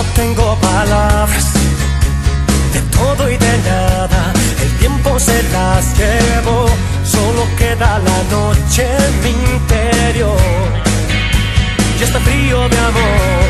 tengo palabras, de todo y de nada, el tiempo se las llevó, solo queda la noche en mi interior y este frío de amor.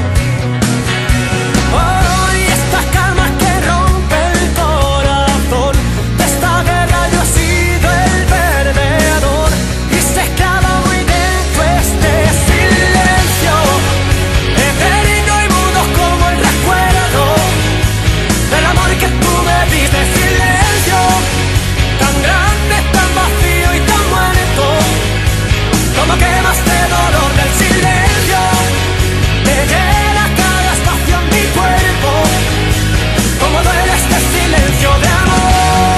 Hoy esta calma que rompe el corazón, de esta guerra yo he sido el perdedor y se clava muy dentro este silencio, etéreo y mudo como el recuerdo del amor que tú me diste. Silencio tan grande, tan vacío y tan muerto, como quema este dolor del silencio, me llena cada espacio en mi cuerpo, como duele este silencio de amor.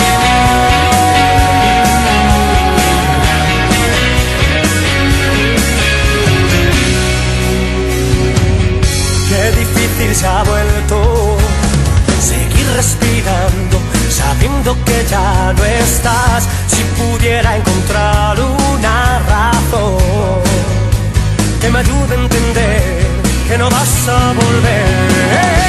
Qué difícil se ha vuelto seguir respirando, sabiendo que ya no estás. Si pudiera encontrar una razón que me ayude a entender que no vas a volver.